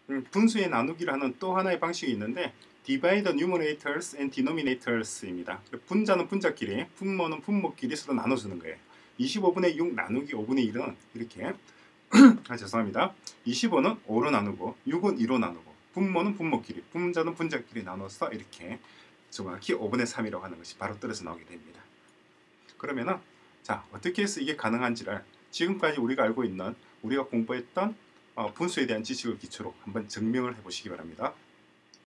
분수의 나누기를 하는 또 하나의 방식이 있는데 divide the numerators and denominators입니다. 분자는 분자끼리, 분모는 분모끼리 서로 나눠주는 거예요. 25분의 6 나누기 5분의 1은 이렇게 죄송합니다. 25는 5로 나누고 6은 2로 나누고 분모는 분모끼리, 분자는 분자끼리 나눠서 이렇게 정확히 5분의 3이라고 하는 것이 바로 떨어져 나오게 됩니다. 그러면은 자, 어떻게 해서 이게 가능한지를 지금까지 우리가 알고 있는 우리가 공부했던 분수에 대한 지식을 기초로 한번 증명을 해 보시기 바랍니다.